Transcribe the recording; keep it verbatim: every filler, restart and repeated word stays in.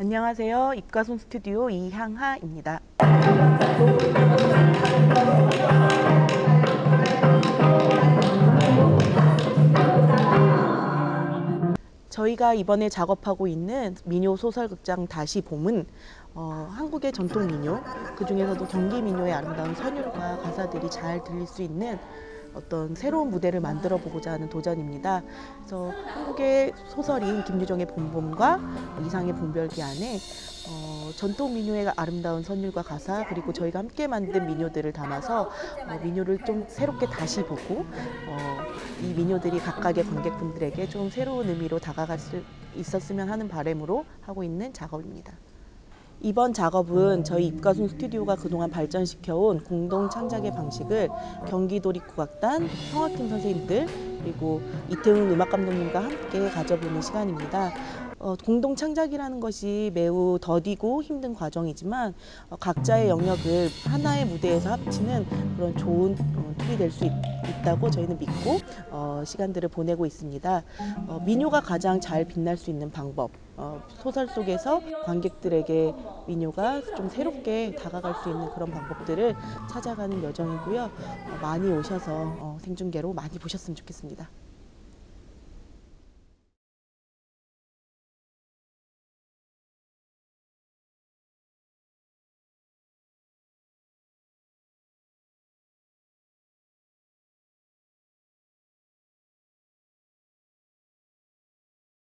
안녕하세요. 입가손 스튜디오 이향하입니다. 저희가 이번에 작업하고 있는 민요 소설극장 다시 봄은 어, 한국의 전통 민요, 그 중에서도 경기 민요의 아름다운 선율과 가사들이 잘 들릴 수 있는 어떤 새로운 무대를 만들어 보고자 하는 도전입니다. 그래서 한국의 소설인 김유정의 봄봄과 이상의 봄별기 안에 어, 전통 민요의 아름다운 선율과 가사, 그리고 저희가 함께 만든 민요들을 담아서 어, 민요를 좀 새롭게 다시 보고 어, 이 민요들이 각각의 관객분들에게 좀 새로운 의미로 다가갈 수 있었으면 하는 바람으로 하고 있는 작업입니다. 이번 작업은 저희 입가순 스튜디오가 그동안 발전시켜온 공동 창작의 방식을 경기도립국악단, 성악팀 선생님들, 그리고 이태훈 음악감독님과 함께 가져보는 시간입니다. 어, 공동 창작이라는 것이 매우 더디고 힘든 과정이지만 어, 각자의 영역을 하나의 무대에서 합치는 그런 좋은 어, 툴이 될 수 있다고 저희는 믿고 어, 시간들을 보내고 있습니다. 어, 민요가 가장 잘 빛날 수 있는 방법, 어, 소설 속에서 관객들에게 민요가 좀 새롭게 다가갈 수 있는 그런 방법들을 찾아가는 여정이고요. 어, 많이 오셔서 어, 생중계로 많이 보셨으면 좋겠습니다.